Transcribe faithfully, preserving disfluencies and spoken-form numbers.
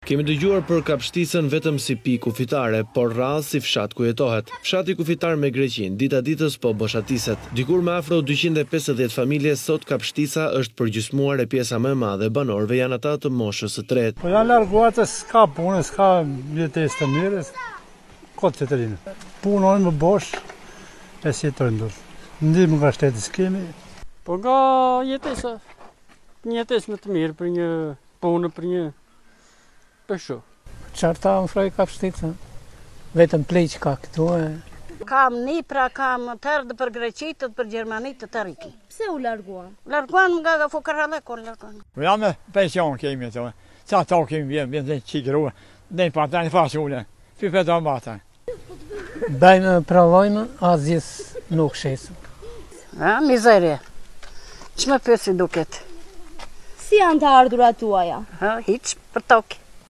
Kemi dëgjuar për kapshtisën vetëm si pikë kufitare, por rrallë si fshat ku jetohet. Fshati kufitar me Greqinë, dita ditës po boshatiset. Dikur me afro dyqind e pesëdhjetë familje, sot kapshtisa është përgjysmuar e pjesa më e madhe e banorëve janë ata të moshës së tretë. Po janë larguar se s'ka punë, s'ka jetesë të mirë, kot që të rinë. Punojnë më bosh, e si të rëndur. Ndihmë nga shteti s'kemi. Po nga jetesa, një jetesë më të mirë për një punë, për një pëshu. Qarta më froj kapshtica, vetëm plej që ka këtu e. Kam Nipra, kam tërdë për Greqitët, për Gjermanit të tëriki. Pse u larguan? Larguan nga nga fukarallekon, larguan. Ja me pension kemi të, sa ta kemi vjen, vjen dhe qigrua, dhe një parta një fasule, fypet o mbata. Bajme provojme, asgjës nuk shesëm. Ha, mizerje. Që me pësi duket? Si janë të ardhurat tuaja? Ha, hiç, për toki.